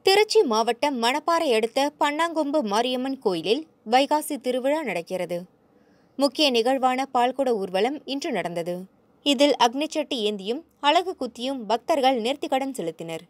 திருச்சி மாவட்டம் மணப்பாறை அடுத்த பன்னாங்கொம்பு மாரியம்மன் கோயிலில் வைகாசி திருவிழா நடக்கிறது. முக்கிய நிகழ்வான பால்குட ஊர்வலம் இன்று நடந்தது. இதில் அக்னிச்சட்டி ஏந்தியும் அலகு குத்தியும் பக்தர்கள் நேர்த்திக்கடன் செலுத்தினர்.